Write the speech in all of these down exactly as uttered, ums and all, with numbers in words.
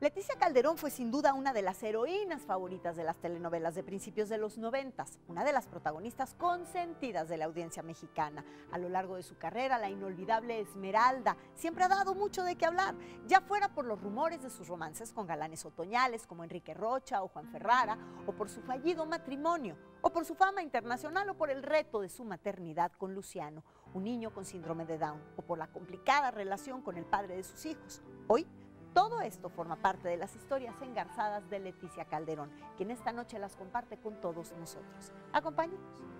Leticia Calderón fue sin duda una de las heroínas favoritas de las telenovelas de principios de los noventas, una de las protagonistas consentidas de la audiencia mexicana. A lo largo de su carrera, la inolvidable Esmeralda siempre ha dado mucho de qué hablar, ya fuera por los rumores de sus romances con galanes otoñales como Enrique Rocha o Juan Ferrara, o por su fallido matrimonio, o por su fama internacional, o por el reto de su maternidad con Luciano, un niño con síndrome de Down, o por la complicada relación con el padre de sus hijos. Hoy, todo esto forma parte de las historias engarzadas de Leticia Calderón, quien esta noche las comparte con todos nosotros. Acompáñenos.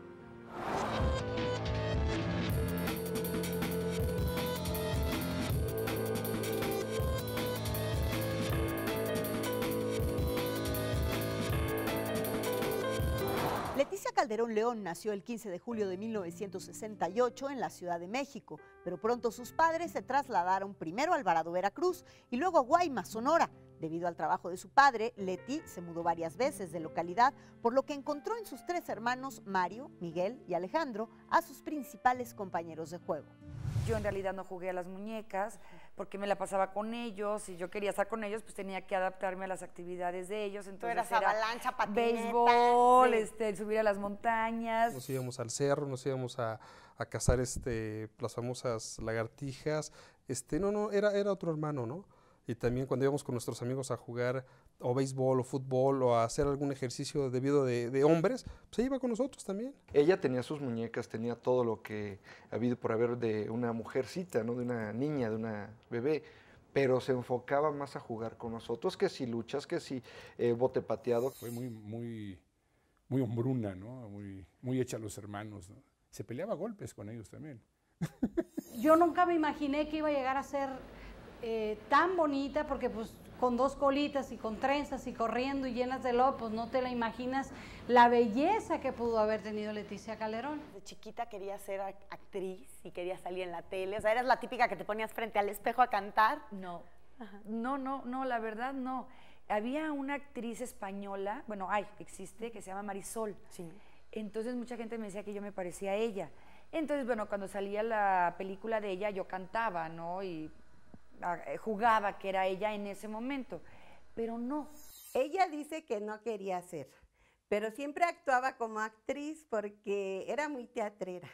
Leticia Calderón León nació el quince de julio de mil novecientos sesenta y ocho en la Ciudad de México, pero pronto sus padres se trasladaron primero a Alvarado, Veracruz, y luego a Guaymas, Sonora. Debido al trabajo de su padre, Leti se mudó varias veces de localidad, por lo que encontró en sus tres hermanos, Mario, Miguel y Alejandro, a sus principales compañeros de juego. Yo en realidad no jugué a las muñecas porque me la pasaba con ellos y yo quería estar con ellos, pues tenía que adaptarme a las actividades de ellos. Entonces eras era avalancha, patineta, béisbol, sí. este, el subir a las montañas. Nos íbamos al cerro, nos íbamos a, a cazar este, las famosas lagartijas. Este, no, no, era, era otro hermano, ¿no? Y también cuando íbamos con nuestros amigos a jugar o béisbol o fútbol o a hacer algún ejercicio debido de, de hombres, pues iba con nosotros también. Ella tenía sus muñecas, tenía todo lo que ha habido por haber de una mujercita, ¿no? De una niña, de una bebé, pero se enfocaba más a jugar con nosotros, que si luchas, que si eh, bote pateado. Fue muy, muy, muy hombruna, ¿no? Muy, muy hecha a los hermanos, ¿no? Se peleaba a golpes con ellos también. Yo nunca me imaginé que iba a llegar a ser eh, tan bonita, porque pues con dos colitas y con trenzas y corriendo y llenas de lodo, pues no te la imaginas la belleza que pudo haber tenido Leticia Calderón. De chiquita quería ser actriz y quería salir en la tele, o sea, eras la típica que te ponías frente al espejo a cantar. No, Ajá. no, no, no, la verdad no. Había una actriz española, bueno, hay, existe, que se llama Marisol. Sí. Entonces mucha gente me decía que yo me parecía a ella. Entonces, bueno, cuando salía la película de ella, yo cantaba, ¿no? Y jugaba que era ella en ese momento, pero no. Ella dice que no quería ser, pero siempre actuaba como actriz porque era muy teatrera.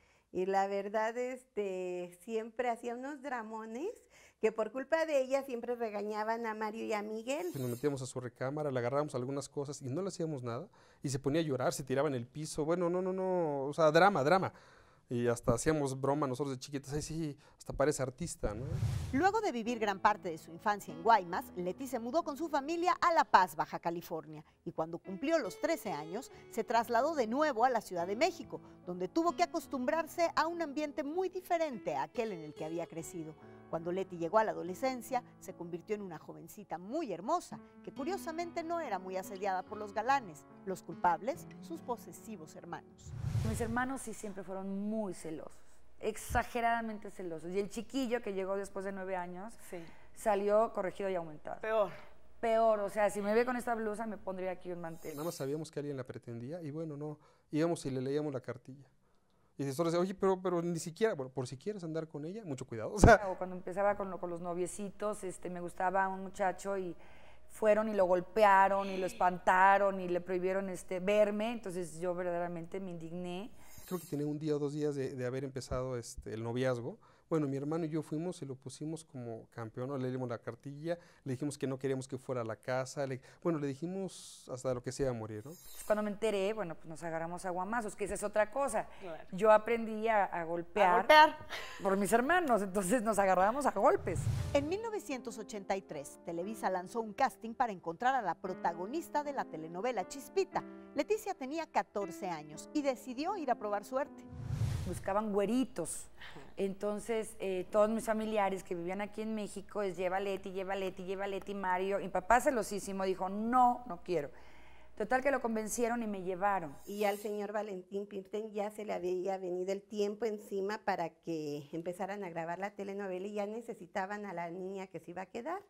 Y la verdad, este, siempre hacía unos dramones que por culpa de ella siempre regañaban a Mario y a Miguel. Nos metíamos a su recámara, le agarrábamos algunas cosas y no le hacíamos nada. Y se ponía a llorar, se tiraba en el piso. Bueno, no, no, no, o sea, drama, drama. Y hasta hacíamos broma nosotros de chiquitas, ay sí, hasta parece artista, ¿no? Luego de vivir gran parte de su infancia en Guaymas, Leti se mudó con su familia a La Paz, Baja California, y cuando cumplió los trece años, se trasladó de nuevo a la Ciudad de México, donde tuvo que acostumbrarse a un ambiente muy diferente a aquel en el que había crecido. Cuando Leti llegó a la adolescencia, se convirtió en una jovencita muy hermosa, que curiosamente no era muy asediada por los galanes, los culpables, sus posesivos hermanos. Mis hermanos sí siempre fueron muy celosos, exageradamente celosos. Y el chiquillo que llegó después de nueve años, sí, salió corregido y aumentado. Peor. Peor, o sea, si me ve con esta blusa me pondría aquí un mantel. Nada más sabíamos que alguien la pretendía y bueno, no, íbamos y le leíamos la cartilla. Y después decía, oye, pero, pero ni siquiera, bueno, por si quieres andar con ella, mucho cuidado. O sea, o cuando empezaba con, lo, con los noviecitos, este, me gustaba un muchacho y fueron y lo golpearon y lo espantaron y le prohibieron este, verme, entonces yo verdaderamente me indigné. Creo que tenía un día o dos días de, de haber empezado este, el noviazgo. Bueno, mi hermano y yo fuimos y lo pusimos como campeón, ¿no? Le dimos la cartilla, le dijimos que no queríamos que fuera a la casa, le, bueno, le dijimos hasta lo que se iba a morir, ¿no? Cuando me enteré, bueno, pues nos agarramos a guamazos, que esa es otra cosa. Claro. Yo aprendí a, a golpear, a golpear por mis hermanos, entonces nos agarrábamos a golpes. En mil novecientos ochenta y tres, Televisa lanzó un casting para encontrar a la protagonista de la telenovela Chispita. Leticia tenía catorce años y decidió ir a probar suerte. Buscaban güeritos, entonces eh, todos mis familiares que vivían aquí en México es lleva Leti, lleva Leti, lleva Leti, Mario. Mi papá celosísimo dijo, no, no quiero. Total que lo convencieron y me llevaron. Y al señor Valentín Pimten ya se le había venido el tiempo encima para que empezaran a grabar la telenovela y ya necesitaban a la niña que se iba a quedar.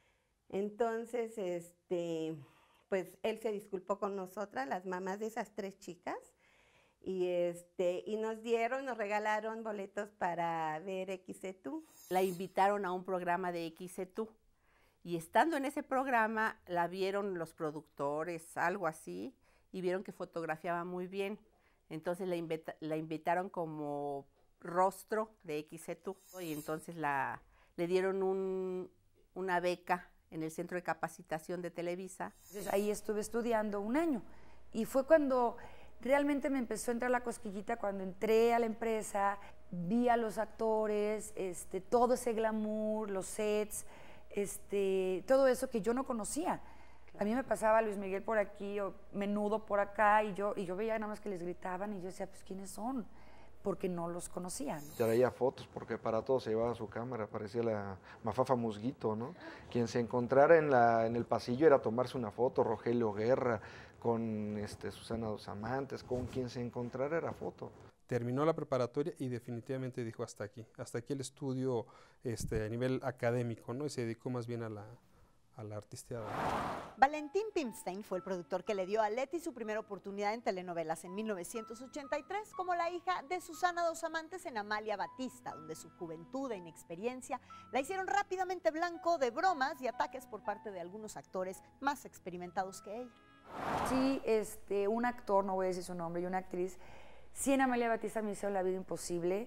Entonces, este, pues él se disculpó con nosotras, las mamás de esas tres chicas, y, este, y nos dieron, nos regalaron boletos para ver X E Tú. La invitaron a un programa de X E Tú Y estando en ese programa, la vieron los productores, algo así, y vieron que fotografiaba muy bien. Entonces la, invita la invitaron como rostro de X E T U y entonces la, le dieron un, una beca en el Centro de Capacitación de Televisa. Entonces ahí estuve estudiando un año y fue cuando realmente me empezó a entrar la cosquillita, cuando entré a la empresa, vi a los actores, este, todo ese glamour, los sets, este, todo eso que yo no conocía. A mí me pasaba Luis Miguel por aquí o Menudo por acá y yo, y yo veía nada más que les gritaban y yo decía, pues ¿quiénes son? Porque no los conocían. Traía fotos porque para todo se llevaba su cámara, parecía la Mafafa Musguito, ¿no? Quien se encontrara en, la, en el pasillo era tomarse una foto, Rogelio Guerra, con este, Susana Dos Amantes, con quien se encontrara era foto. Terminó la preparatoria y definitivamente dijo hasta aquí, hasta aquí el estudio este, a nivel académico, ¿no? Y se dedicó más bien a la, a la artisteada. Valentín Pimstein fue el productor que le dio a Leti su primera oportunidad en telenovelas en mil novecientos ochenta y tres como la hija de Susana Dos Amantes en Amalia Batista, donde su juventud e inexperiencia la hicieron rápidamente blanco de bromas y ataques por parte de algunos actores más experimentados que ella. Sí, este, un actor, no voy a decir su nombre, y una actriz, sí en Amalia Batista me hicieron la vida imposible,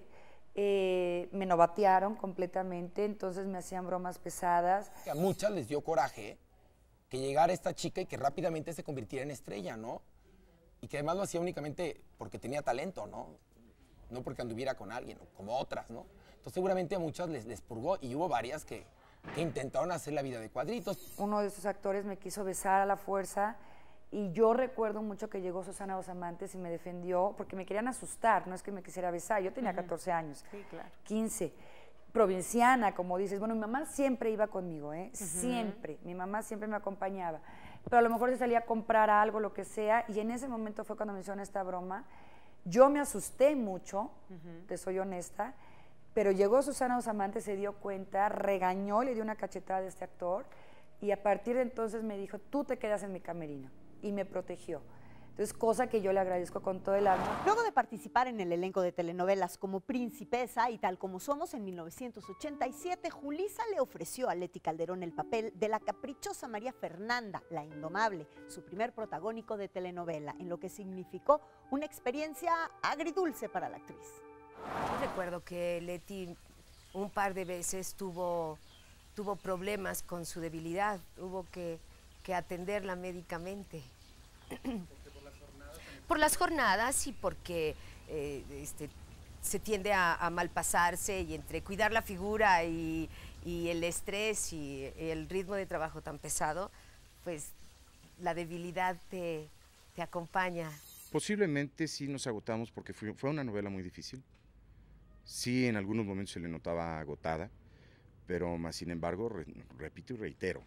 eh, me novatearon completamente, entonces me hacían bromas pesadas. A muchas les dio coraje que llegara esta chica y que rápidamente se convirtiera en estrella, ¿no? Y que además lo hacía únicamente porque tenía talento, ¿no? No porque anduviera con alguien, como otras, ¿no? Entonces seguramente a muchas les, les purgó y hubo varias que, que intentaron hacer la vida de cuadritos. Uno de esos actores me quiso besar a la fuerza y yo recuerdo mucho que llegó Susana Dos Amantes y me defendió porque me querían asustar, no es que me quisiera besar, yo tenía catorce años, sí, claro. quince, provinciana, como dices, bueno, mi mamá siempre iba conmigo, ¿eh? Uh-huh. Siempre, mi mamá siempre me acompañaba, pero a lo mejor se salía a comprar algo, lo que sea, y en ese momento fue cuando me hicieron esta broma, yo me asusté mucho, uh-huh. te soy honesta, pero llegó Susana Dos Amantes, se dio cuenta, regañó, le dio una cachetada a este actor, y a partir de entonces me dijo, tú te quedas en mi camerino. Y me protegió. Entonces, cosa que yo le agradezco con todo el alma. Luego de participar en el elenco de telenovelas como Principesa y Tal Como Somos en mil novecientos ochenta y siete, Julissa le ofreció a Leti Calderón el papel de la caprichosa María Fernanda, la indomable, su primer protagónico de telenovela, en lo que significó una experiencia agridulce para la actriz. Yo recuerdo que Leti un par de veces tuvo, tuvo problemas con su debilidad, hubo que, que atenderla médicamente. ¿Por las jornadas? Por las jornadas y porque eh, este, se tiende a, a malpasarse y entre cuidar la figura y, y el estrés y el ritmo de trabajo tan pesado, pues la debilidad te, te acompaña. Posiblemente sí nos agotamos porque fue, fue una novela muy difícil. Sí, en algunos momentos se le notaba agotada, pero más sin embargo, re, repito y reitero,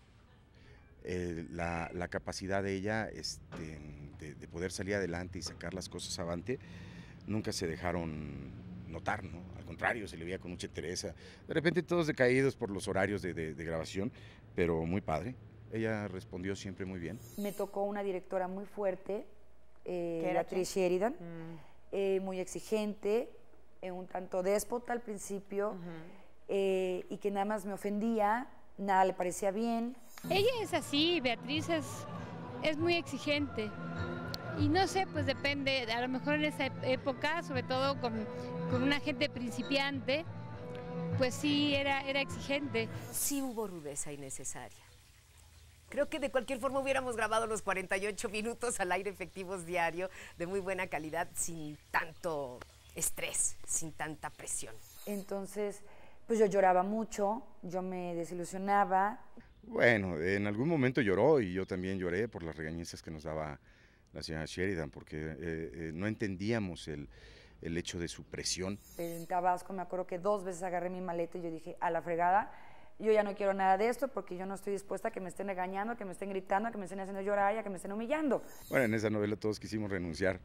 eh, la, la capacidad de ella este, de, de poder salir adelante y sacar las cosas avante, nunca se dejaron notar, ¿no? Al contrario, se le veía con mucha entereza. De repente todos decaídos por los horarios de, de, de grabación, pero muy padre. Ella respondió siempre muy bien. Me tocó una directora muy fuerte, eh, la actriz Sheridan, mm. eh, muy exigente, eh, un tanto déspota al principio, uh-huh. eh, y que nada más me ofendía, nada le parecía bien. Ella es así, Beatriz es, es muy exigente. Y no sé, pues depende, a lo mejor en esa época, sobre todo con, con una gente principiante, pues sí, era, era exigente. Sí hubo rudeza innecesaria. Creo que de cualquier forma hubiéramos grabado los cuarenta y ocho minutos al aire efectivos diario, de muy buena calidad, sin tanto estrés, sin tanta presión. Entonces, pues yo lloraba mucho, yo me desilusionaba. Bueno, en algún momento lloró y yo también lloré por las regañezas que nos daba la señora Sheridan, porque eh, eh, no entendíamos el, el hecho de su presión. En Tabasco me acuerdo que dos veces agarré mi maleta y yo dije, a la fregada, yo ya no quiero nada de esto porque yo no estoy dispuesta a que me estén regañando, a que me estén gritando, a que me estén haciendo llorar y a que me estén humillando. Bueno, en esa novela todos quisimos renunciar,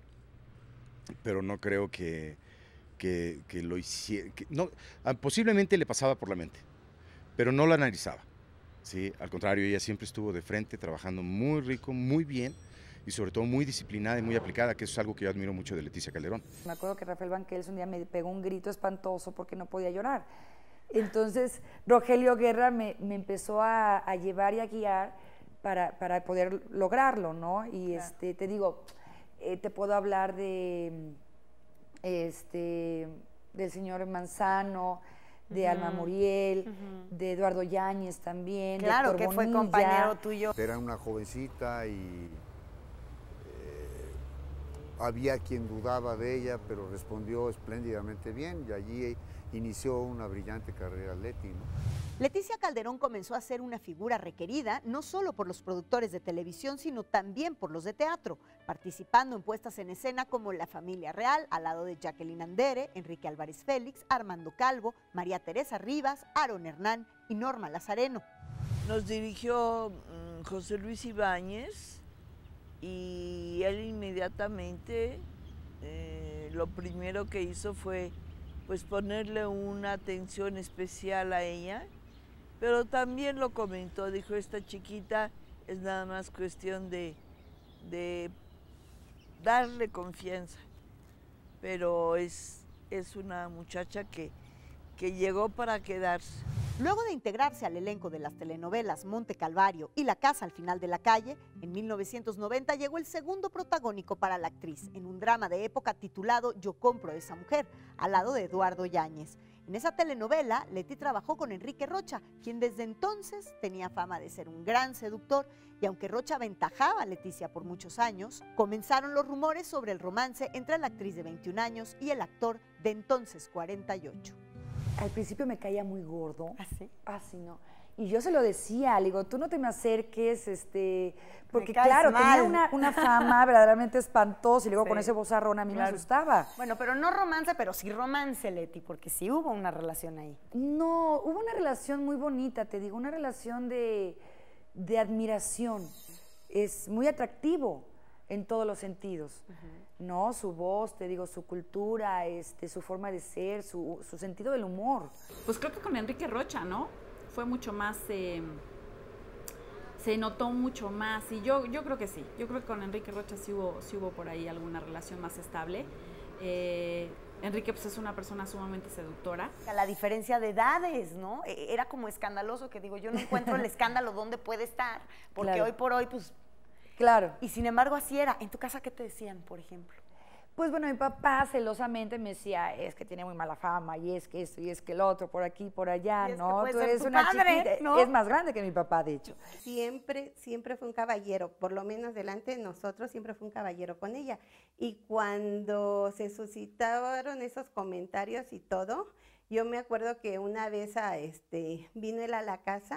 pero no creo que, que, que lo hiciera. Que, no, posiblemente le pasaba por la mente, pero no lo analizaba. ¿Sí? Al contrario, ella siempre estuvo de frente, trabajando muy rico, muy bien, y sobre todo muy disciplinada y muy aplicada, que eso es algo que yo admiro mucho de Leticia Calderón. Me acuerdo que Rafael Banquels un día me pegó un grito espantoso porque no podía llorar. Entonces, Rogelio Guerra me, me empezó a, a llevar y a guiar para, para poder lograrlo, ¿no? Y claro. este, te digo, eh, te puedo hablar de, este, del señor Manzano, de uh-huh. Alma Muriel, uh-huh. de Eduardo Yáñez también. Claro, de que fue compañero tuyo. Era una jovencita y había quien dudaba de ella, pero respondió espléndidamente bien y allí inició una brillante carrera Leti, ¿no? Leticia Calderón comenzó a ser una figura requerida no solo por los productores de televisión, sino también por los de teatro, participando en puestas en escena como La Familia Real, al lado de Jacqueline Andere, Enrique Álvarez Félix, Armando Calvo, María Teresa Rivas, Aaron Hernán y Norma Lazareno. Nos dirigió um, José Luis Ibáñez, y él inmediatamente eh, lo primero que hizo fue pues ponerle una atención especial a ella, pero también lo comentó, dijo, esta chiquita es nada más cuestión de, de darle confianza, pero es, es una muchacha que, que llegó para quedarse. Luego de integrarse al elenco de las telenovelas Monte Calvario y La Casa al final de la calle, en mil novecientos noventa llegó el segundo protagónico para la actriz, en un drama de época titulado Yo compro a esa mujer, al lado de Eduardo Yáñez. En esa telenovela, Leti trabajó con Enrique Rocha, quien desde entonces tenía fama de ser un gran seductor, y aunque Rocha aventajaba a Leticia por muchos años, comenzaron los rumores sobre el romance entre la actriz de veintiún años y el actor de entonces cuarenta y ocho. Al principio me caía muy gordo. ¿Ah, sí? Ah, sí, no. Y yo se lo decía, le digo, tú no te me acerques, este, porque me caes claro, mal. tenía una, una fama verdaderamente espantosa y luego Sí, con ese vozarrón a mí claro. me asustaba. Bueno, pero no romance, pero sí romance, Leti, porque sí hubo una relación ahí. No, hubo una relación muy bonita, te digo, una relación de, de admiración. Es muy atractivo en todos los sentidos. Uh-huh. ¿No? Su voz, te digo, su cultura, este, su forma de ser, su, su sentido del humor. Pues creo que con Enrique Rocha, ¿no? Fue mucho más, eh, se notó mucho más, y yo, yo creo que sí, yo creo que con Enrique Rocha sí hubo, sí hubo por ahí alguna relación más estable. Eh, Enrique pues es una persona sumamente seductora. La diferencia de edades, ¿no? Era como escandaloso, que digo, yo no encuentro el escándalo dónde puede estar, porque claro. hoy por hoy, pues... Claro. Y sin embargo así era. ¿En tu casa qué te decían, por ejemplo? Pues bueno, mi papá celosamente me decía, es que tiene muy mala fama, y es que esto, y es que el otro, por aquí, por allá, ¿no? Tú eres una chiquita, ¿no? Es más grande que mi papá, de hecho. Siempre, siempre fue un caballero, por lo menos delante de nosotros siempre fue un caballero con ella. Y cuando se suscitaron esos comentarios y todo, yo me acuerdo que una vez a, este, vino él a la casa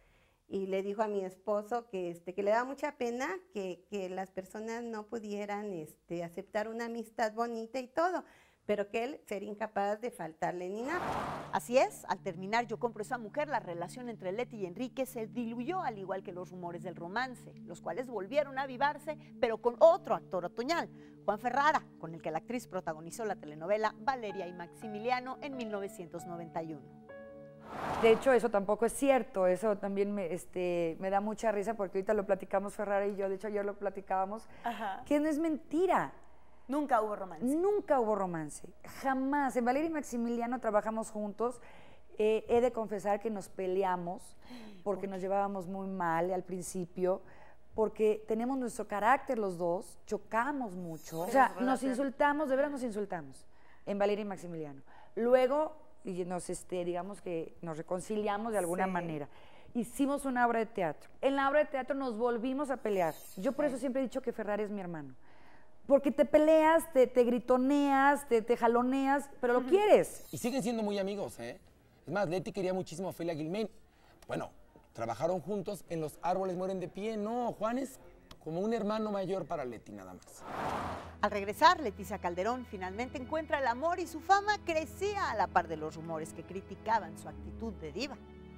y le dijo a mi esposo que, este, que le daba mucha pena que, que las personas no pudieran este, aceptar una amistad bonita y todo, pero que él sería incapaz de faltarle ni nada. Así es, al terminar Yo compro a esa mujer, la relación entre Leti y Enrique se diluyó, al igual que los rumores del romance, los cuales volvieron a avivarse, pero con otro actor otoñal, Juan Ferrara, con el que la actriz protagonizó la telenovela Valeria y Maximiliano en mil novecientos noventa y uno. De hecho, eso tampoco es cierto, eso también me, este, me da mucha risa porque ahorita lo platicamos Ferrara y yo, de hecho ayer lo platicábamos, Ajá. que no es mentira. Nunca hubo romance. Nunca hubo romance, jamás. En Valeria y Maximiliano trabajamos juntos, eh, he de confesar que nos peleamos porque nos llevábamos muy mal al principio, porque tenemos nuestro carácter los dos, chocamos mucho, o sea, nos insultamos, de verdad nos insultamos en Valeria y Maximiliano. Luego... y nos, este, digamos que nos reconciliamos de alguna sí. manera. Hicimos una obra de teatro. En la obra de teatro nos volvimos a pelear. Yo por eso siempre he dicho que Ferrari es mi hermano. Porque te peleas, te, te gritoneas, te, te jaloneas, pero lo quieres. Y siguen siendo muy amigos, ¿eh? Es más, Leti quería muchísimo a Ofelia Guilmain. Bueno, trabajaron juntos en Los árboles mueren de pie. No, Juan es como un hermano mayor para Leti, nada más. Al regresar, Leticia Calderón finalmente encuentra el amor y su fama crecía a la par de los rumores que criticaban su actitud de diva.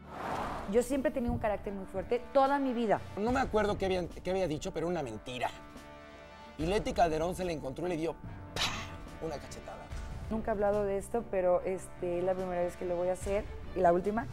Yo siempre he tenido un carácter muy fuerte, toda mi vida. No me acuerdo qué había, qué había dicho, pero una mentira. Y Leti Calderón se le encontró y le dio ¡pah! Una cachetada. Nunca he hablado de esto, pero este, es la primera vez que lo voy a hacer, y la última.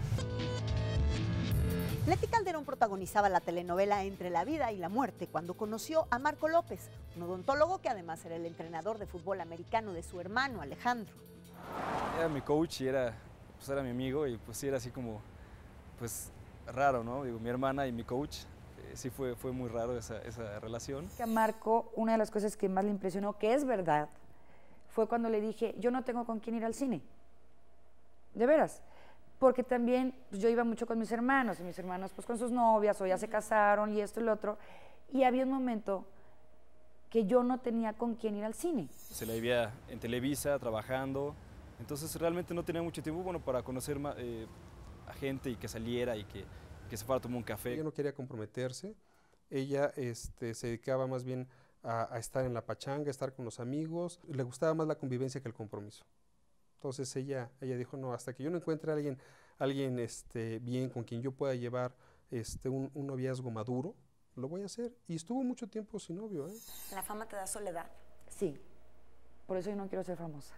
Leti Calderón protagonizaba la telenovela Entre la vida y la muerte cuando conoció a Marco López, un odontólogo que además era el entrenador de fútbol americano de su hermano Alejandro. Era mi coach y era pues era mi amigo y pues sí era así como, pues raro, ¿no? Digo, mi hermana y mi coach, eh, sí fue, fue muy raro esa, esa relación. A Marco, una de las cosas que más le impresionó, que es verdad, fue cuando le dije, yo no tengo con quién ir al cine. De veras. Porque también pues, yo iba mucho con mis hermanos, y mis hermanos pues con sus novias, o ya se casaron, y esto y lo otro. Y había un momento que yo no tenía con quién ir al cine. Se la vivía en Televisa, trabajando, entonces realmente no tenía mucho tiempo, bueno, para conocer eh, a gente y que saliera y que, que se fuera a tomar un café. Ella no quería comprometerse, ella este, se dedicaba más bien a, a estar en la pachanga, a estar con los amigos, le gustaba más la convivencia que el compromiso. Entonces ella, ella dijo, no, hasta que yo no encuentre a alguien, alguien este, bien con quien yo pueda llevar este, un, un noviazgo maduro, lo voy a hacer. Y estuvo mucho tiempo sin novio. ¿eh? ¿La fama te da soledad? Sí, por eso yo no quiero ser famosa.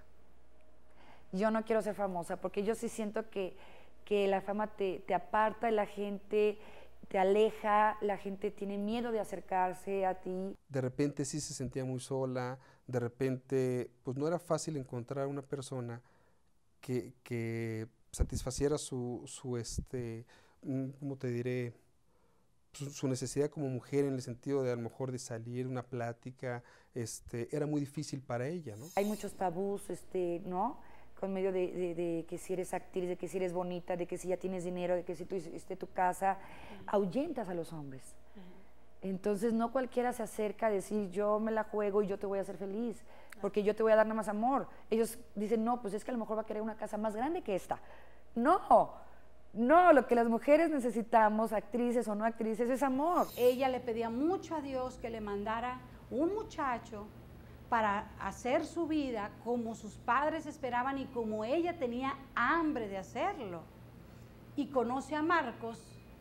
Yo no quiero ser famosa, porque yo sí siento que, que la fama te, te aparta, la gente te aleja, la gente tiene miedo de acercarse a ti. De repente sí se sentía muy sola, de repente pues no era fácil encontrar una persona que, que satisfaciera su, su este, ¿cómo te diré? Su, su necesidad como mujer en el sentido de a lo mejor de salir, una plática, este, era muy difícil para ella, ¿no? Hay muchos tabús, este, ¿no? Con medio de, de, de que si eres actriz, de que si eres bonita, de que si ya tienes dinero, de que si tú hiciste tu casa, uh-huh. ahuyentas a los hombres. Uh-huh. Entonces no cualquiera se acerca a decir yo me la juego y yo te voy a hacer feliz, porque yo te voy a dar nada más amor. Ellos dicen, no, pues es que a lo mejor va a querer una casa más grande que esta. No, no, lo que las mujeres necesitamos, actrices o no actrices, es amor. Ella le pedía mucho a Dios que le mandara un muchacho para hacer su vida como sus padres esperaban y como ella tenía hambre de hacerlo. Y conoce a Marcos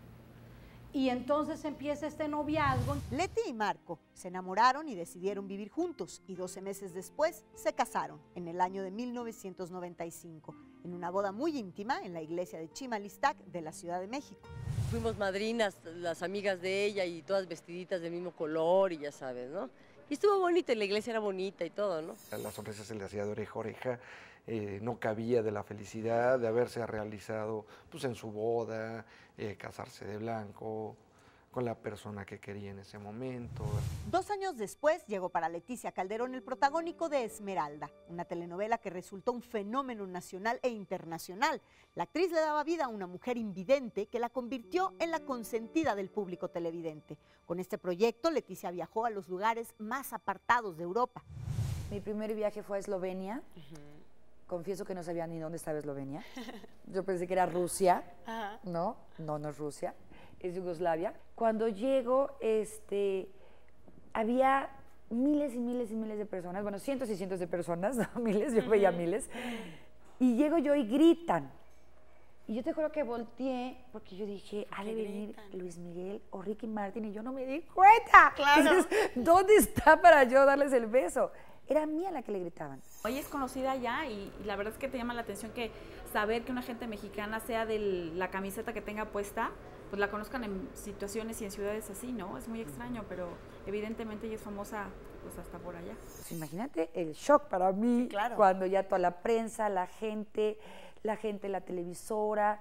y entonces empieza este noviazgo. Leti y Marco se enamoraron y decidieron vivir juntos y doce meses después se casaron en el año de mil novecientos noventa y cinco en una boda muy íntima en la iglesia de Chimalistac de la Ciudad de México. Fuimos madrinas, las amigas de ella y todas vestiditas del mismo color y ya sabes, ¿no? Y estuvo bonito y la iglesia era bonita y todo, ¿no? La sonrisa se le hacía de oreja a oreja, eh, no cabía de la felicidad de haberse realizado pues, en su boda, eh, casarse de blanco, con la persona que quería en ese momento. Dos años después llegó para Leticia Calderón el protagónico de Esmeralda, una telenovela que resultó un fenómeno nacional e internacional. La actriz le daba vida a una mujer invidente que la convirtió en la consentida del público televidente. Con este proyecto, Leticia viajó a los lugares más apartados de Europa. Mi primer viaje fue a Eslovenia. Uh-huh. Confieso que no sabía ni dónde estaba Eslovenia. Yo pensé que era Rusia. Uh-huh. No, no, no es Rusia. Es Yugoslavia. Cuando llego, este, había miles y miles y miles de personas, bueno, cientos y cientos de personas, no miles, yo veía miles, y llego yo y gritan. Y yo te juro que volteé, porque yo dije, ha de venir Luis Miguel o Ricky Martin, y yo no me di cuenta. Claro. Entonces, ¿dónde está para yo darles el beso? Era mía la que le gritaban. Hoy es conocida ya y, y la verdad es que te llama la atención que saber que una gente mexicana, sea de la camiseta que tenga puesta, pues la conozcan en situaciones y en ciudades así, ¿no? Es muy extraño, pero evidentemente ella es famosa pues hasta por allá. Pues imagínate el shock para mí, claro. Cuando ya toda la prensa, la gente, la gente, la televisora,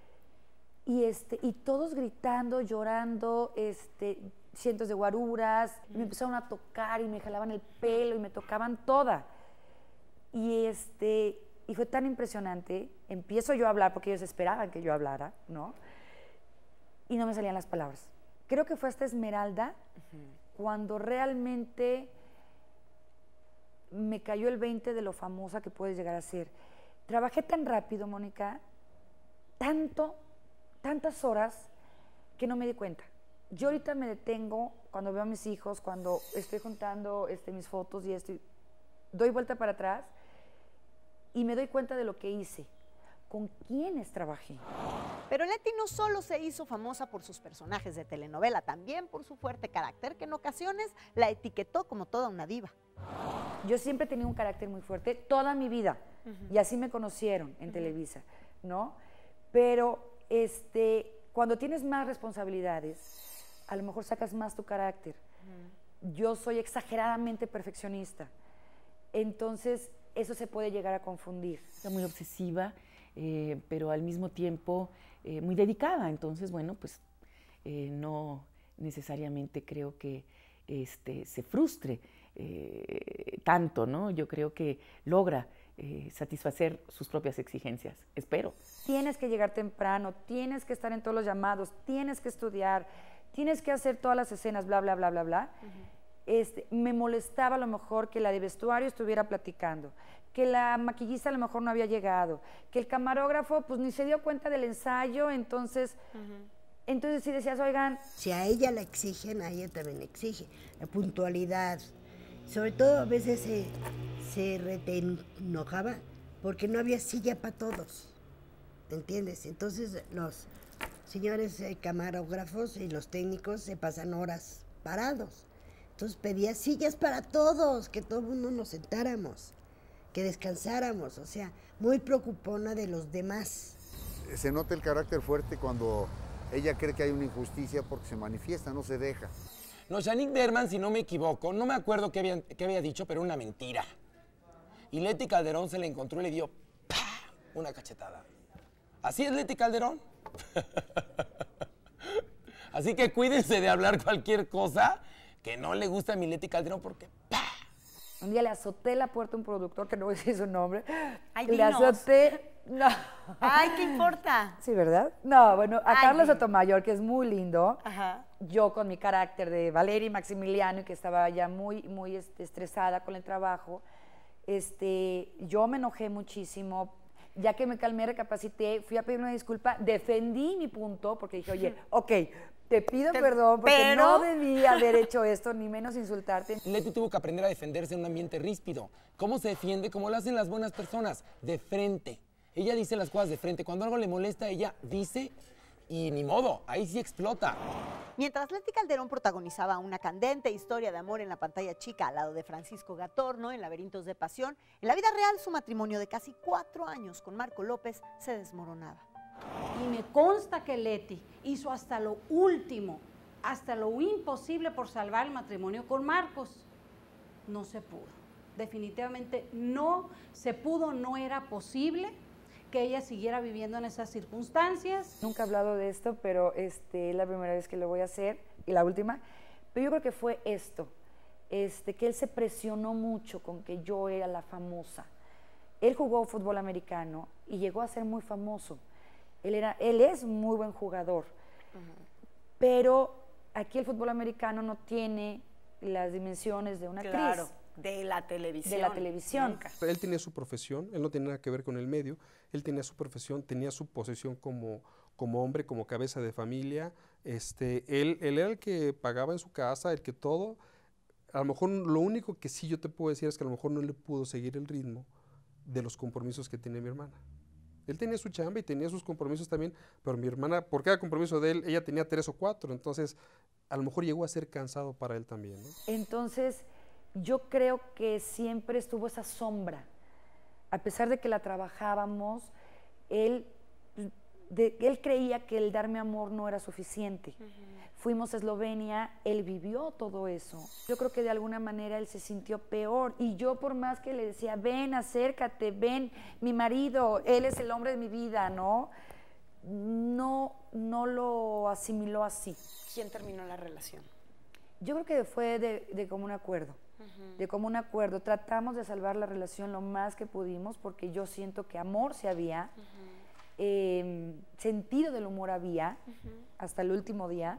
y, este, y todos gritando, llorando, este, cientos de guaruras, mm. me empezaron a tocar y me jalaban el pelo y me tocaban toda. Y, este, y fue tan impresionante, empiezo yo a hablar porque ellos esperaban que yo hablara, ¿no? Y no me salían las palabras. Creo que fue hasta Esmeralda uh-huh. cuando realmente me cayó el veinte de lo famosa que puedes llegar a ser. Trabajé tan rápido, Mónica, tanto, tantas horas, que no me di cuenta. Yo ahorita me detengo cuando veo a mis hijos, cuando estoy juntando este, mis fotos y esto, doy vuelta para atrás y me doy cuenta de lo que hice. ¿Con quiénes trabajé? Pero Leti no solo se hizo famosa por sus personajes de telenovela, también por su fuerte carácter, que en ocasiones la etiquetó como toda una diva. Yo siempre he tenido un carácter muy fuerte, toda mi vida, uh-huh. y así me conocieron en uh-huh. Televisa, ¿no? Pero este, cuando tienes más responsabilidades, a lo mejor sacas más tu carácter. Uh-huh. Yo soy exageradamente perfeccionista, entonces eso se puede llegar a confundir. Era muy obsesiva. eh, pero al mismo tiempo eh, muy dedicada. Entonces, bueno, pues eh, no necesariamente creo que este, se frustre eh, tanto, ¿no? Yo creo que logra eh, satisfacer sus propias exigencias, espero. Tienes que llegar temprano, tienes que estar en todos los llamados, tienes que estudiar, tienes que hacer todas las escenas, bla, bla, bla, bla, bla. Uh-huh. Este, me molestaba a lo mejor que la de vestuario estuviera platicando, que la maquillista a lo mejor no había llegado, que el camarógrafo pues ni se dio cuenta del ensayo, entonces, uh-huh. entonces si decías, oigan... Si a ella la exigen, a ella también le exige, la puntualidad, sobre todo a veces se, se rete enojaba porque no había silla para todos, ¿entiendes? Entonces los señores eh, camarógrafos y los técnicos se pasan horas parados. Entonces pedía sillas para todos, que todo el mundo nos sentáramos, que descansáramos, o sea, muy preocupona de los demás. Se nota el carácter fuerte cuando ella cree que hay una injusticia porque se manifiesta, no se deja. No, Shanique Berman, si no me equivoco, no me acuerdo qué había, qué había dicho, pero una mentira. Y Leti Calderón se le encontró y le dio ¡pah! Una cachetada. ¿Así es Leti Calderón? Así que cuídense de hablar cualquier cosa que no le gusta a mi Leti Calderón porque ¡pah! Un día le azoté la puerta a un productor, que no voy a decir su nombre. Ay, le dinos. azoté... No. Ay, ¿qué importa? Sí, ¿verdad? No, bueno, a Ay, Carlos bien. Sotomayor, que es muy lindo. Ajá. Yo con mi carácter de Valeria y Maximiliano, que estaba ya muy, muy este, estresada con el trabajo, este, yo me enojé muchísimo. Ya que me calmé, recapacité, fui a pedir una disculpa, defendí mi punto, porque dije, oye, ok, te pido Te- perdón, porque pero- no debí haber hecho esto, ni menos insultarte. Leti tuvo que aprender a defenderse en un ambiente ríspido. ¿Cómo se defiende? Como lo hacen las buenas personas, de frente. Ella dice las cosas de frente. Cuando algo le molesta, ella dice y ni modo, ahí sí explota. Mientras Leti Calderón protagonizaba una candente historia de amor en la pantalla chica al lado de Francisco Gatorno en Laberintos de Pasión, en la vida real su matrimonio de casi cuatro años con Marco López se desmoronaba. Y me consta que Leti hizo hasta lo último, hasta lo imposible por salvar el matrimonio con Marcos. No se pudo. Definitivamente no se pudo, no era posible que ella siguiera viviendo en esas circunstancias. Nunca he hablado de esto, pero este, es la primera vez que lo voy a hacer y la última. Pero yo creo que fue esto, este, que él se presionó mucho con que yo era la famosa. Él jugó fútbol americano y llegó a ser muy famoso. Él, era, él es un muy buen jugador, uh-huh. pero aquí el fútbol americano no tiene las dimensiones de una Claro, actriz. de la televisión. De la televisión. Nunca. Él tenía su profesión, él no tenía nada que ver con el medio, él tenía su profesión, tenía su posición como, como hombre, como cabeza de familia, este, él, él era el que pagaba en su casa, el que todo, a lo mejor lo único que sí yo te puedo decir es que a lo mejor no le pudo seguir el ritmo de los compromisos que tiene mi hermana. Él tenía su chamba y tenía sus compromisos también, pero mi hermana, por cada compromiso de él, ella tenía tres o cuatro, entonces a lo mejor llegó a ser cansado para él también, ¿no? Entonces, yo creo que siempre estuvo esa sombra. A pesar de que la trabajábamos, él, de, él creía que el darme amor no era suficiente. Uh-huh. Fuimos a Eslovenia, él vivió todo eso. Yo creo que de alguna manera él se sintió peor. Y yo por más que le decía, ven, acércate, ven, mi marido, él es el hombre de mi vida, ¿no? No, no lo asimiló así. ¿Quién terminó la relación? Yo creo que fue de, de común acuerdo. Uh-huh. De común acuerdo. Tratamos de salvar la relación lo más que pudimos porque yo siento que amor se había, uh-huh. eh, sentido del humor había, uh-huh. hasta el último día,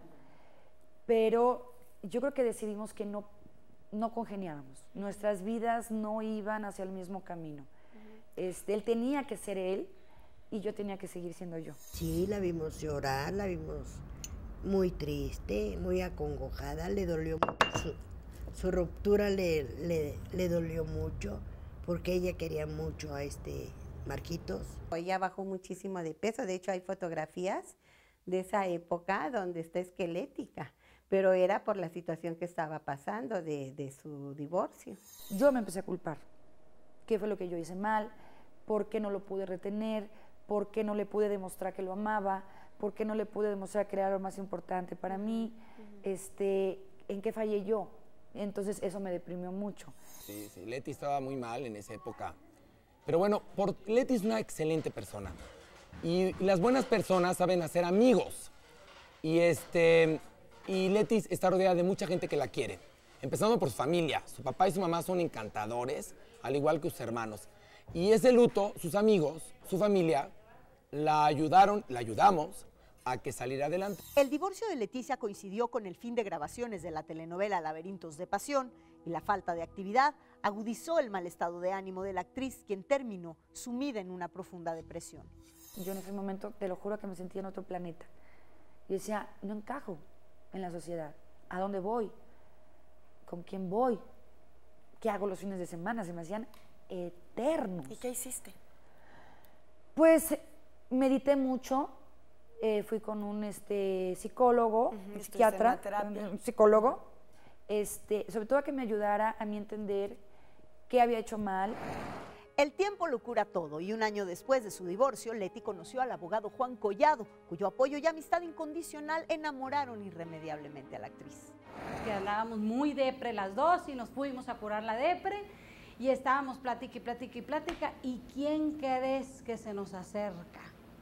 pero yo creo que decidimos que no, no congeniábamos. Nuestras vidas no iban hacia el mismo camino. Uh-huh. Este, él tenía que ser él y yo tenía que seguir siendo yo. Sí, la vimos llorar, la vimos muy triste, muy acongojada, le dolió mucho. Su ruptura le, le, le dolió mucho porque ella quería mucho a este Marquitos. Ella bajó muchísimo de peso, de hecho hay fotografías de esa época donde está esquelética, pero era por la situación que estaba pasando de, de su divorcio. Yo me empecé a culpar. ¿Qué fue lo que yo hice mal? ¿Por qué no lo pude retener? ¿Por qué no le pude demostrar que lo amaba? ¿Por qué no le pude demostrar que era lo más importante para mí? Uh-huh. este, ¿En qué fallé yo? Entonces eso me deprimió mucho. Sí, sí, Leti estaba muy mal en esa época. Pero bueno, por, Leti es una excelente persona. Y, y las buenas personas saben hacer amigos. Y, este, y Leti está rodeada de mucha gente que la quiere. Empezando por su familia. Su papá y su mamá son encantadores, al igual que sus hermanos. Y ese luto, sus amigos, su familia, la ayudaron, la ayudamos a que saliera adelante. El divorcio de Leticia coincidió con el fin de grabaciones de la telenovela Laberintos de Pasión y la falta de actividad agudizó el mal estado de ánimo de la actriz, quien terminó sumida en una profunda depresión. Yo en ese momento, te lo juro, que me sentía en otro planeta. Y decía, no encajo en la sociedad. ¿A dónde voy? ¿Con quién voy? ¿Qué hago los fines de semana? Se me hacían eternos. ¿Y qué hiciste? Pues medité mucho, eh, fui con un este, psicólogo, Uh-huh, un psiquiatra, terapia. un psicólogo, este, sobre todo a que me ayudara a mí entender qué había hecho mal. El tiempo lo cura todo y un año después de su divorcio, Leti conoció al abogado Juan Collado, cuyo apoyo y amistad incondicional enamoraron irremediablemente a la actriz. Que andábamos muy depre las dos y nos fuimos a curar la depre y estábamos plática y plática y plática. ¿Y quién crees que se nos acerca?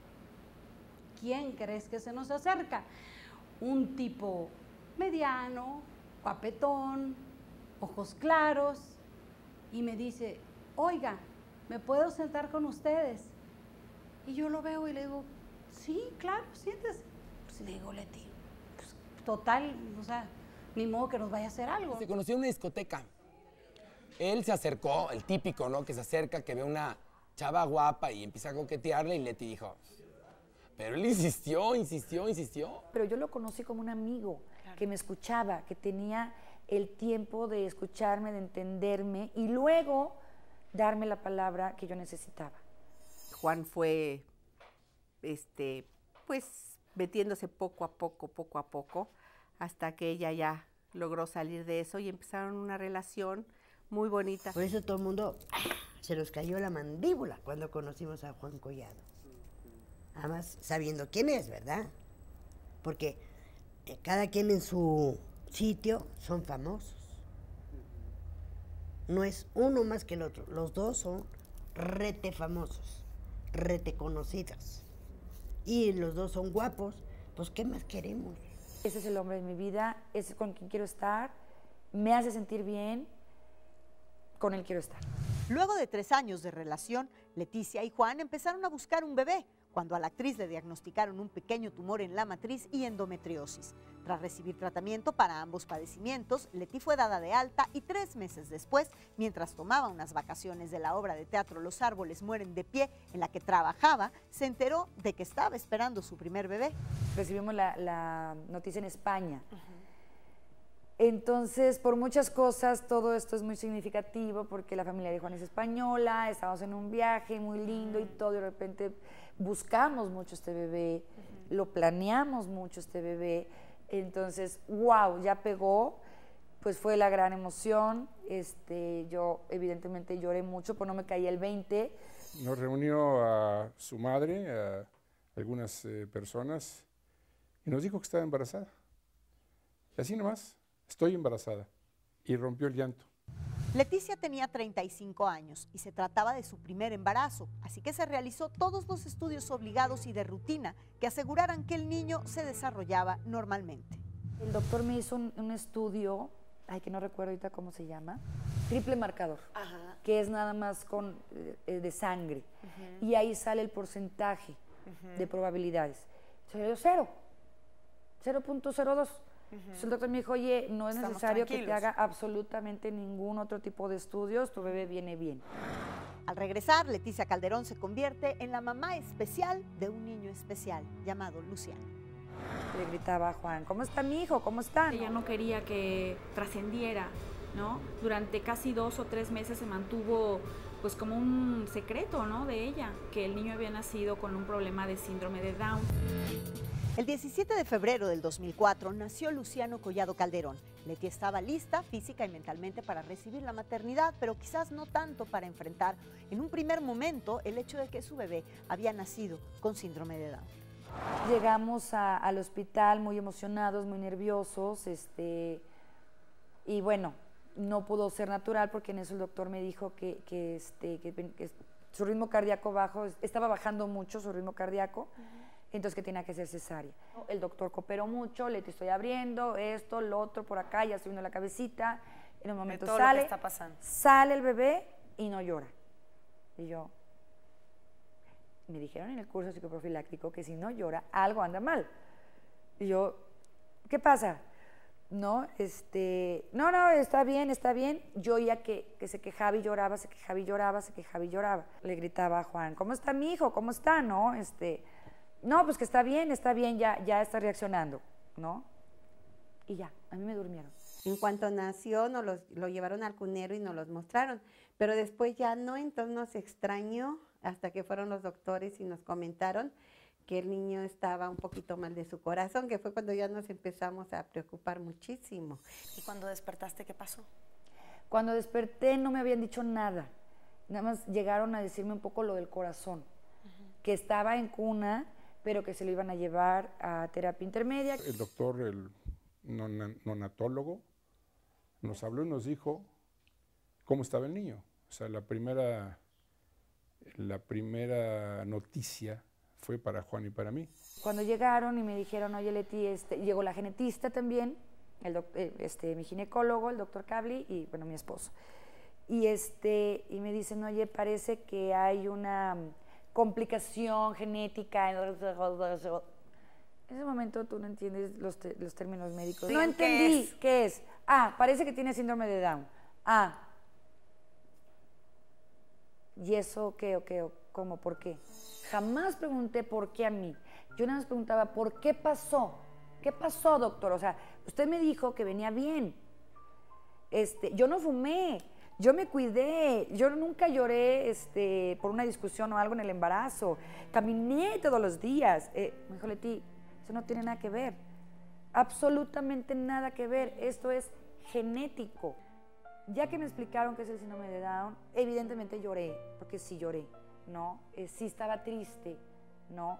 ¿Quién crees que se nos acerca? Un tipo mediano, guapetón, ojos claros, y me dice, oiga, ¿me puedo sentar con ustedes? Y yo lo veo y le digo, sí, claro, siéntese. Pues le digo, Leti, pues, total, o sea, ni modo que nos vaya a hacer algo. Se conoció en una discoteca. Él se acercó, el típico, ¿no? Que se acerca, que ve una chava guapa y empieza a coquetearle y Leti dijo... Pero él insistió, insistió, insistió. Pero yo lo conocí como un amigo, claro, que me escuchaba, que tenía el tiempo de escucharme, de entenderme y luego darme la palabra que yo necesitaba. Juan fue, este, pues, metiéndose poco a poco, poco a poco, hasta que ella ya logró salir de eso y empezaron una relación muy bonita. Por eso todo el mundo se nos cayó la mandíbula cuando conocimos a Juan Collado. Además, sabiendo quién es, ¿verdad? Porque eh, cada quien en su sitio son famosos. No es uno más que el otro. Los dos son rete famosos, rete conocidos. Y los dos son guapos. Pues, ¿qué más queremos? Ese es el hombre de mi vida, ese es con quien quiero estar, me hace sentir bien, con él quiero estar. Luego de tres años de relación, Leticia y Juan empezaron a buscar un bebé, cuando a la actriz le diagnosticaron un pequeño tumor en la matriz y endometriosis. Tras recibir tratamiento para ambos padecimientos, Leti fue dada de alta y tres meses después, mientras tomaba unas vacaciones de la obra de teatro Los árboles mueren de pie, en la que trabajaba, se enteró de que estaba esperando su primer bebé. Recibimos la, la noticia en España. Uh-huh. Entonces, por muchas cosas, todo esto es muy significativo porque la familia de Juan es española, estábamos en un viaje muy lindo y todo, y de repente buscamos mucho este bebé, uh-huh, lo planeamos mucho este bebé, entonces, wow, ya pegó, pues fue la gran emoción, este, yo evidentemente lloré mucho, pues no me caía el veinte. Nos reunió a su madre, a algunas eh, personas, y nos dijo que estaba embarazada. Y así nomás. Estoy embarazada. Y rompió el llanto. Leticia tenía treinta y cinco años y se trataba de su primer embarazo, así que se realizó todos los estudios obligados y de rutina que aseguraran que el niño se desarrollaba normalmente. El doctor me hizo un, un estudio, ay, que no recuerdo ahorita cómo se llama, triple marcador, ajá, que es nada más con, eh, de sangre, uh-huh, y ahí sale el porcentaje, uh-huh, de probabilidades. Se dio cero, cero punto cero dos. Uh-huh. Entonces el doctor me dijo, oye, no es Estamos necesario tranquilos. que te haga absolutamente ningún otro tipo de estudios, tu bebé viene bien. Al regresar, Leticia Calderón se convierte en la mamá especial de un niño especial llamado Luciano. Le gritaba a Juan, ¿cómo está mi hijo? ¿Cómo está? Ella no quería que trascendiera, ¿no? Durante casi dos o tres meses se mantuvo pues como un secreto, ¿no? De ella, que el niño había nacido con un problema de síndrome de Down. El diecisiete de febrero del dos mil cuatro nació Luciano Collado Calderón. Leti estaba lista física y mentalmente para recibir la maternidad, pero quizás no tanto para enfrentar en un primer momento el hecho de que su bebé había nacido con síndrome de Down. Llegamos a, al hospital muy emocionados, muy nerviosos, este, y bueno, no pudo ser natural porque en eso el doctor me dijo que, que, este, que, que su ritmo cardíaco bajo, estaba bajando mucho su ritmo cardíaco, entonces que tenía que ser cesárea. El doctor cooperó mucho, le estoy abriendo, esto, lo otro, por acá, ya estoy viendo la cabecita, en un momento todo lo que sale, está pasando. sale el bebé y no llora. Y yo, me dijeron en el curso psicoprofiláctico que si no llora, algo anda mal. Y yo, ¿qué pasa? No, este, no, no, está bien, está bien. Yo oía que, que se quejaba y lloraba, se quejaba y lloraba, se quejaba y lloraba. Le gritaba a Juan, ¿cómo está mi hijo? ¿Cómo está? No, este, no, pues que está bien, está bien, ya, ya está reaccionando, ¿no? Y ya, a mí me durmieron. En cuanto nació, nos los, lo llevaron al cunero y nos los mostraron, pero después ya no, entonces nos extrañó hasta que fueron los doctores y nos comentaron que el niño estaba un poquito mal de su corazón, que fue cuando ya nos empezamos a preocupar muchísimo. ¿Y cuando despertaste, qué pasó? Cuando desperté no me habían dicho nada, nada más llegaron a decirme un poco lo del corazón, uh-huh. que estaba en cuna, pero que se lo iban a llevar a terapia intermedia. El doctor, el neonatólogo, nos habló y nos dijo cómo estaba el niño. O sea, la primera, la primera noticia fue para Juan y para mí. Cuando llegaron y me dijeron, oye Leti, este, llegó la genetista también, el doc, este, mi ginecólogo, el doctor Cabli y bueno, mi esposo. Y, este, y me dicen, oye, parece que hay una complicación genética. En ese momento tú no entiendes los, te, los términos médicos. No entendí. ¿Qué es? ¿Qué es? Ah, parece que tiene síndrome de Down. Ah. ¿Y eso qué o qué o cómo? ¿Por qué? Jamás pregunté por qué a mí. Yo nada más preguntaba, ¿por qué pasó? ¿Qué pasó, doctor? O sea, usted me dijo que venía bien. Este, yo no fumé, yo me cuidé, yo nunca lloré este, por una discusión o algo en el embarazo. Caminé todos los días. Eh, me dijo, Leti, eso no tiene nada que ver. Absolutamente nada que ver. Esto es genético. Ya que me explicaron qué es el síndrome de Down, evidentemente lloré, porque sí lloré, ¿no? Eh, sí estaba triste, ¿no?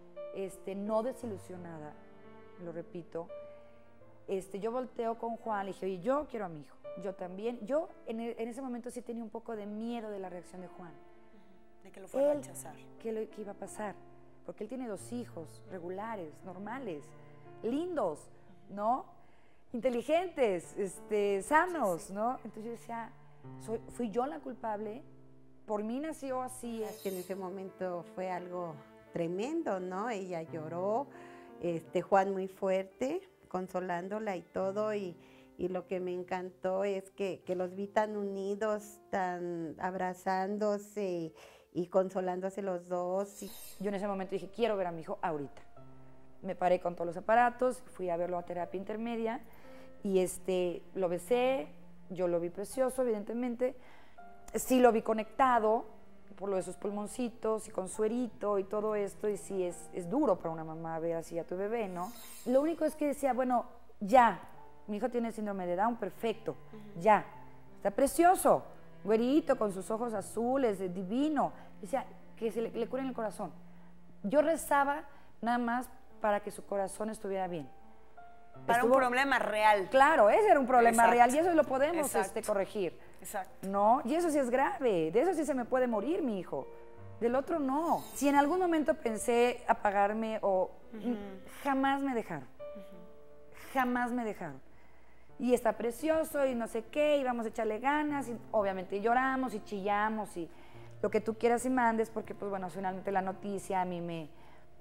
Este, no desilusionada, lo repito. Este, yo volteo con Juan, le dije, oye, yo quiero a mi hijo, yo también. Yo en, el, en ese momento sí tenía un poco de miedo de la reacción de Juan. De que lo fuera a rechazar. ¿Qué, lo, ¿Qué iba a pasar? Porque él tiene dos hijos regulares, normales, lindos, ¿no? Inteligentes, este, sanos, sí, sí. ¿no? Entonces yo decía, soy, fui yo la culpable, por mí nació así. Es que en ese momento fue algo tremendo, ¿no? Ella lloró, este, Juan muy fuerte, consolándola y todo, y, y lo que me encantó es que, que los vi tan unidos, tan abrazándose y consolándose los dos. Y... Yo en ese momento dije, quiero ver a mi hijo ahorita. Me paré con todos los aparatos, fui a verlo a terapia intermedia y este, lo besé, yo lo vi precioso, evidentemente. Sí lo vi conectado por lo de sus pulmoncitos y con suerito y todo esto, y sí es, es duro para una mamá ver así a tu bebé, ¿no? Lo único es que decía, bueno, ya, mi hijo tiene síndrome de Down, perfecto, uh-huh. ya, está precioso, güerito, con sus ojos azules, divino. Decía, que se le, le curen el corazón. Yo rezaba nada más para que su corazón estuviera bien. Para Estuvo, un problema real. Claro, ese era un problema Exacto. real y eso lo podemos este, corregir. Exacto. No, y eso sí es grave, de eso sí se me puede morir mi hijo, del otro no. Si en algún momento pensé apagarme o uh-huh. jamás me dejaron, uh-huh. jamás me dejaron. Y está precioso y no sé qué, y vamos a echarle ganas y obviamente lloramos y chillamos y lo que tú quieras y mandes porque pues bueno, finalmente la noticia a mí me...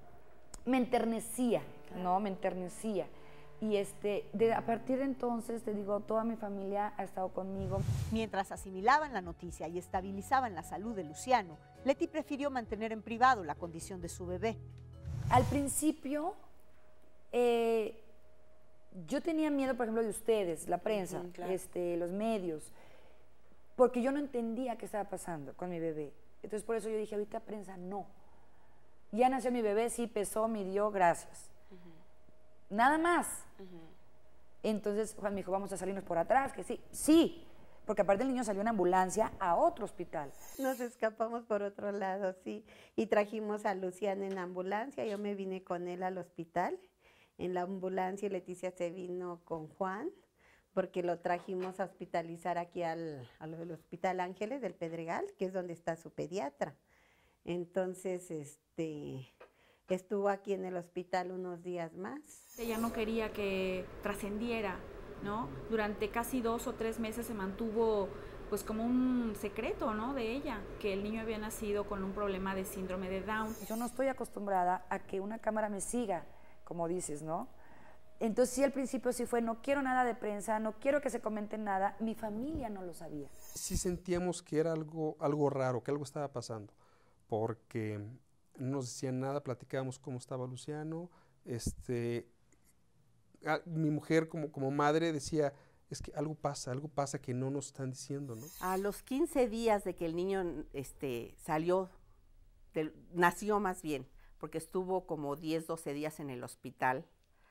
me enternecía, claro. ¿no? Me enternecía. Y este, de, a partir de entonces, te digo, toda mi familia ha estado conmigo. Mientras asimilaban la noticia y estabilizaban la salud de Luciano, Leti prefirió mantener en privado la condición de su bebé. Al principio, eh, yo tenía miedo, por ejemplo, de ustedes, la prensa, uh-huh, claro. este, los medios, porque yo no entendía qué estaba pasando con mi bebé. Entonces, por eso yo dije, ahorita prensa, no. Ya nació mi bebé, sí, pesó, midió, gracias. Uh-huh. Nada más. Uh-huh. Entonces Juan me dijo, vamos a salirnos por atrás, que sí. Sí, porque aparte el niño salió en ambulancia a otro hospital. Nos escapamos por otro lado, sí. Y trajimos a Luciano en ambulancia, yo me vine con él al hospital. En la ambulancia Leticia se vino con Juan, porque lo trajimos a hospitalizar aquí al, al Hospital Ángeles del Pedregal, que es donde está su pediatra. Entonces, este, estuvo aquí en el hospital unos días más. Ella no quería que trascendiera, ¿no? Durante casi dos o tres meses se mantuvo pues como un secreto, ¿no? De ella, que el niño había nacido con un problema de síndrome de Down. Yo no estoy acostumbrada a que una cámara me siga, como dices, ¿no? Entonces sí, al principio sí fue, no quiero nada de prensa, no quiero que se comente nada. Mi familia no lo sabía. Sí sentíamos que era algo, algo raro, que algo estaba pasando, porque no nos decían nada, platicábamos cómo estaba Luciano. Este, a, mi mujer como, como madre decía, es que algo pasa, algo pasa que no nos están diciendo, ¿no? A los quince días de que el niño este, salió, del, nació más bien, porque estuvo como diez, doce días en el hospital,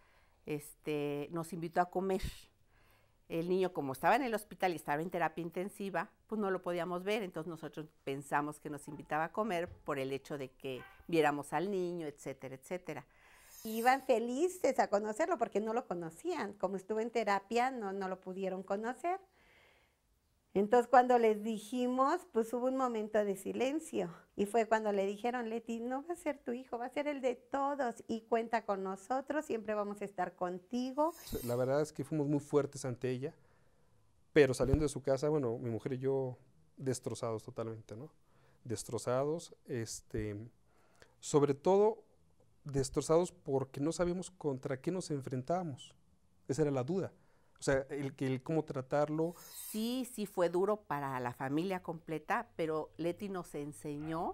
este, nos invitó a comer. El niño, como estaba en el hospital y estaba en terapia intensiva, pues no lo podíamos ver, entonces nosotros pensamos que nos invitaba a comer por el hecho de que viéramos al niño, etcétera, etcétera. Iban felices a conocerlo porque no lo conocían. Como estuvo en terapia, no, no lo pudieron conocer. Entonces, cuando les dijimos, pues hubo un momento de silencio. Y fue cuando le dijeron, Leti, no va a ser tu hijo, va a ser el de todos. Y cuenta con nosotros, siempre vamos a estar contigo. La verdad es que fuimos muy fuertes ante ella, pero saliendo de su casa, bueno, mi mujer y yo destrozados totalmente, ¿no? Destrozados, este, sobre todo destrozados porque no sabíamos contra qué nos enfrentábamos. Esa era la duda. O sea, el, el cómo tratarlo. Sí, sí fue duro para la familia completa, pero Leti nos enseñó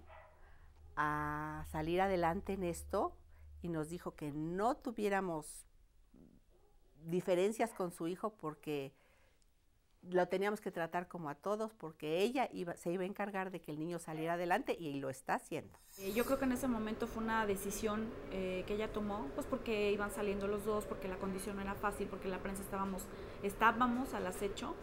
a salir adelante en esto y nos dijo que no tuviéramos diferencias con su hijo porque lo teníamos que tratar como a todos, porque ella iba, se iba a encargar de que el niño saliera adelante y lo está haciendo. Eh, yo creo que en ese momento fue una decisión eh, que ella tomó, pues porque iban saliendo los dos, porque la condición no era fácil, porque la prensa estábamos, estábamos al acecho.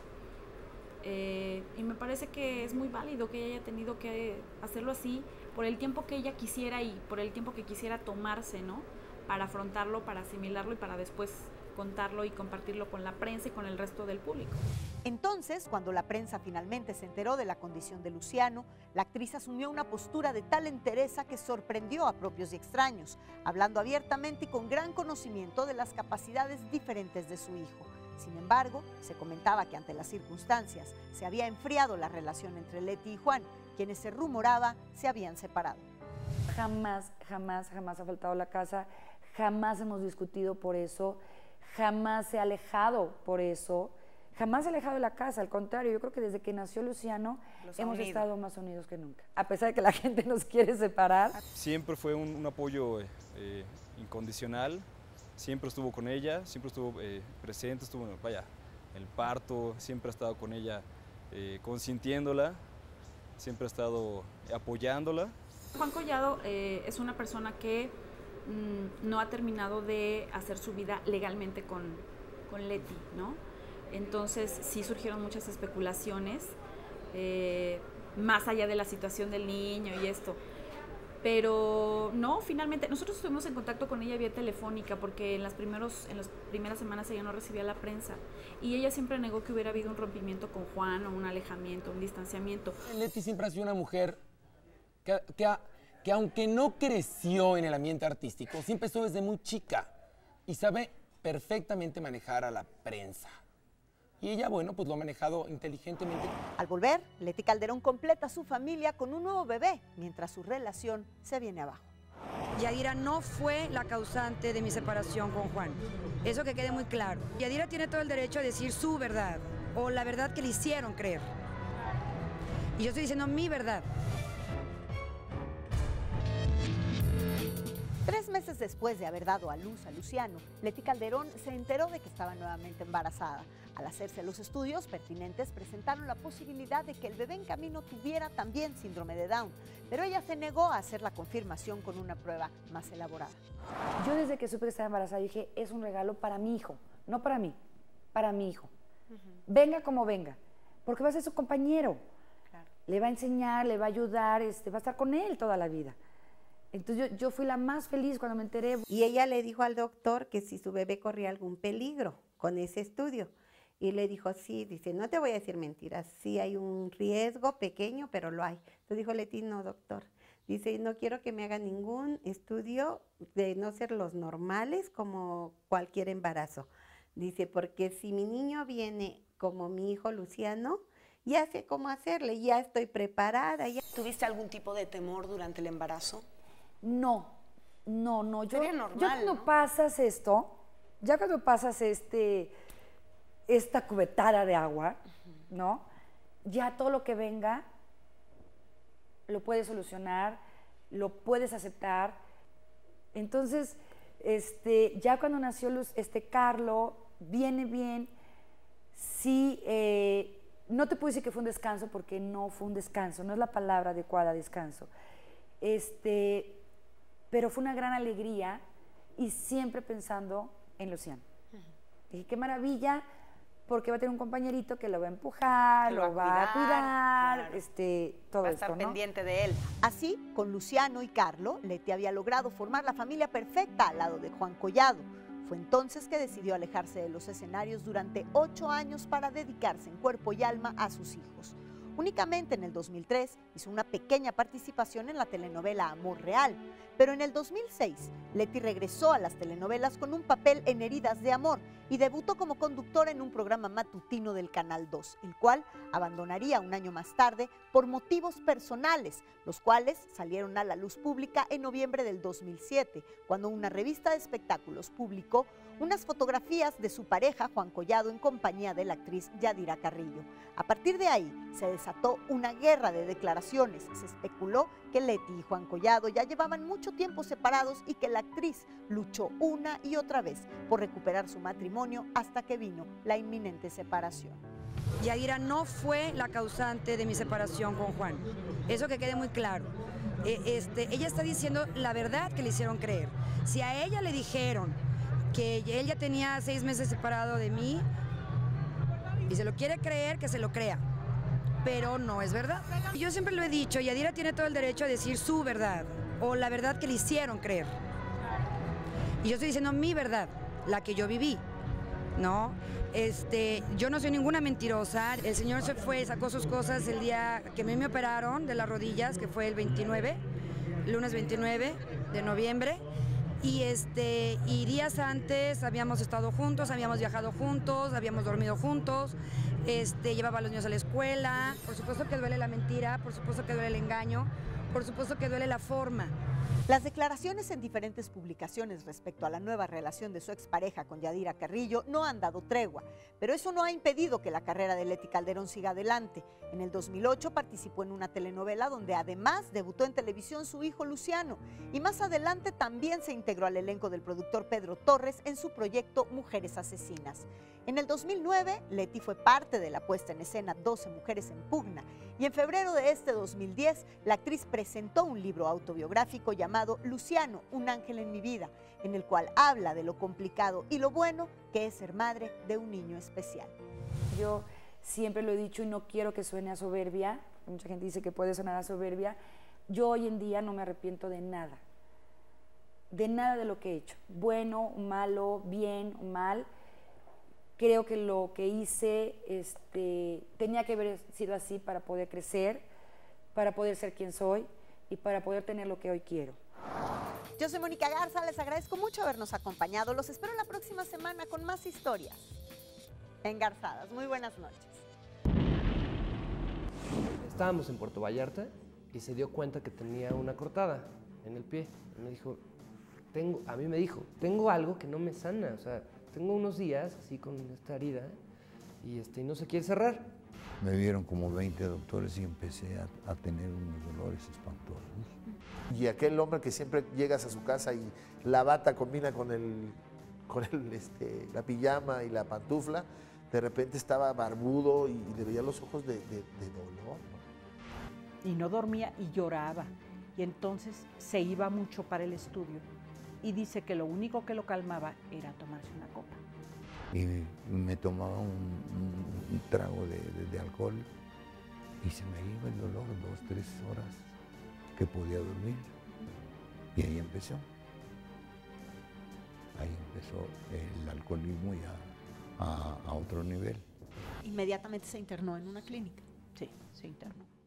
Eh, y me parece que es muy válido que ella haya tenido que hacerlo así, por el tiempo que ella quisiera y por el tiempo que quisiera tomarse, ¿no? Para afrontarlo, para asimilarlo y para después contarlo y compartirlo con la prensa y con el resto del público. Entonces, cuando la prensa finalmente se enteró de la condición de Luciano, la actriz asumió una postura de tal entereza que sorprendió a propios y extraños, hablando abiertamente y con gran conocimiento de las capacidades diferentes de su hijo. Sin embargo, se comentaba que ante las circunstancias se había enfriado la relación entre Leti y Juan, quienes se rumoraba se habían separado. Jamás, jamás, jamás ha faltado la casa, jamás hemos discutido por eso, jamás se ha alejado por eso, jamás se ha alejado de la casa, al contrario, yo creo que desde que nació Luciano hemos unido. estado más unidos que nunca, a pesar de que la gente nos quiere separar. Siempre fue un, un apoyo eh, incondicional, siempre estuvo con ella, siempre estuvo eh, presente, estuvo, vaya, el parto, siempre ha estado con ella eh, consintiéndola, siempre ha estado apoyándola. Juan Collado eh, es una persona que mmm, no ha terminado de hacer su vida legalmente con, con Leti, ¿no? Entonces sí surgieron muchas especulaciones, eh, más allá de la situación del niño y esto. Pero no, finalmente, nosotros estuvimos en contacto con ella vía telefónica porque en las, primeros, en las primeras semanas ella no recibía la prensa y ella siempre negó que hubiera habido un rompimiento con Juan o un alejamiento, un distanciamiento. Leti siempre ha sido una mujer que, que, ha, que aunque no creció en el ambiente artístico, sí empezó desde muy chica y sabe perfectamente manejar a la prensa. Y ella, bueno, pues lo ha manejado inteligentemente. Al volver, Leti Calderón completa a su familia con un nuevo bebé, mientras su relación se viene abajo. Yadira no fue la causante de mi separación con Juan. Eso que quede muy claro. Yadira tiene todo el derecho a decir su verdad, o la verdad que le hicieron creer. Y yo estoy diciendo mi verdad. Tres meses después de haber dado a luz a Luciano, Leti Calderón se enteró de que estaba nuevamente embarazada. Al hacerse los estudios pertinentes, presentaron la posibilidad de que el bebé en camino tuviera también síndrome de Down, pero ella se negó a hacer la confirmación con una prueba más elaborada. Yo desde que supe que estaba embarazada dije, es un regalo para mi hijo, no para mí, para mi hijo. Uh-huh. Venga como venga, porque va a ser su compañero. Claro. Le va a enseñar, le va a ayudar, este, va a estar con él toda la vida. Entonces yo, yo fui la más feliz cuando me enteré. Y ella le dijo al doctor que si su bebé corría algún peligro con ese estudio. Y le dijo, sí, dice, no te voy a decir mentiras, sí hay un riesgo pequeño, pero lo hay. Entonces dijo Leti, no, doctor. Dice, no quiero que me hagan ningún estudio de no ser los normales como cualquier embarazo. Dice, porque si mi niño viene como mi hijo Luciano, ya sé cómo hacerle, ya estoy preparada. Ya. ¿Tuviste algún tipo de temor durante el embarazo? No, no, no. Yo, Sería normal, yo cuando ¿no? pasas esto, ya cuando pasas este, esta cubetada de agua, ¿no? Ya todo lo que venga lo puedes solucionar, lo puedes aceptar. Entonces, este, ya cuando nació Luz, este Carlo, viene bien. Sí, eh, no te puedo decir que fue un descanso porque no fue un descanso, no es la palabra adecuada, descanso. Este, pero fue una gran alegría y siempre pensando en Luciano. Uh-huh. Dije, qué maravilla, porque va a tener un compañerito que lo va a empujar, lo, lo va a cuidar, a cuidar claro. este, todo va a esto, estar ¿no? pendiente de él. Así, con Luciano y Carlo, Leti había logrado formar la familia perfecta al lado de Juan Collado. Fue entonces que decidió alejarse de los escenarios durante ocho años para dedicarse en cuerpo y alma a sus hijos. Únicamente en el dos mil tres hizo una pequeña participación en la telenovela Amor Real, pero en el dos mil seis Leti regresó a las telenovelas con un papel en Heridas de Amor y debutó como conductora en un programa matutino del Canal dos, el cual abandonaría un año más tarde por motivos personales, los cuales salieron a la luz pública en noviembre del dos mil siete, cuando una revista de espectáculos publicó unas fotografías de su pareja Juan Collado en compañía de la actriz Yadira Carrillo. A partir de ahí se desató una guerra de declaraciones. Se especuló que Leti y Juan Collado ya llevaban mucho tiempo separados y que la actriz luchó una y otra vez por recuperar su matrimonio hasta que vino la inminente separación. Yadira no fue la causante de mi separación con Juan, eso que quede muy claro. Eh, este, ella está diciendo la verdad que le hicieron creer. Si a ella le dijeron que él ya tenía seis meses separado de mí y se lo quiere creer, que se lo crea, pero no es verdad. Yo siempre lo he dicho, Yadira tiene todo el derecho a decir su verdad o la verdad que le hicieron creer. Y yo estoy diciendo mi verdad, la que yo viví, ¿no? Este, yo no soy ninguna mentirosa. El señor se fue, sacó sus cosas el día que a mí me operaron de las rodillas, que fue el veintinueve, lunes veintinueve de noviembre. Y, este, y días antes habíamos estado juntos, habíamos viajado juntos, habíamos dormido juntos, este, llevaba a los niños a la escuela. Por supuesto que duele la mentira, por supuesto que duele el engaño, por supuesto que duele la forma. Las declaraciones en diferentes publicaciones respecto a la nueva relación de su expareja con Yadira Carrillo no han dado tregua, pero eso no ha impedido que la carrera de Leti Calderón siga adelante. En el dos mil ocho participó en una telenovela donde además debutó en televisión su hijo Luciano y más adelante también se integró al elenco del productor Pedro Torres en su proyecto Mujeres Asesinas. En el dos mil nueve, Leti fue parte de la puesta en escena doce Mujeres en Pugna y en febrero de este dos mil diez, la actriz presentó un libro autobiográfico llamado Luciano, un ángel en mi vida, en el cual habla de lo complicado y lo bueno que es ser madre de un niño especial. Yo siempre lo he dicho y no quiero que suene a soberbia, mucha gente dice que puede sonar a soberbia, yo hoy en día no me arrepiento de nada, de nada de lo que he hecho, bueno, malo, bien, mal. Creo que lo que hice este, tenía que haber sido así para poder crecer, para poder ser quien soy y para poder tener lo que hoy quiero. Yo soy Mónica Garza, les agradezco mucho habernos acompañado. Los espero la próxima semana con más historias engarzadas. Muy buenas noches. Estábamos en Puerto Vallarta y se dio cuenta que tenía una cortada en el pie. Y me dijo, tengo, a mí me dijo, tengo algo que no me sana, o sea, tengo unos días así con esta herida y, este, y no se quiere cerrar. Me vieron como veinte doctores y empecé a, a tener unos dolores espantosos. Y aquel hombre que siempre llegas a su casa y la bata combina con, el, con el, este, la pijama y la pantufla, de repente estaba barbudo y le veía los ojos de, de, de dolor, ¿no? Y no dormía y lloraba. Y entonces se iba mucho para el estudio. Y dice que lo único que lo calmaba era tomarse una copa. Y me tomaba un, un, un trago de, de, de alcohol y se me iba el dolor dos, tres horas que podía dormir. Y ahí empezó. Ahí empezó el alcoholismo ya a, a otro nivel. Inmediatamente se internó en una clínica. Sí, se internó.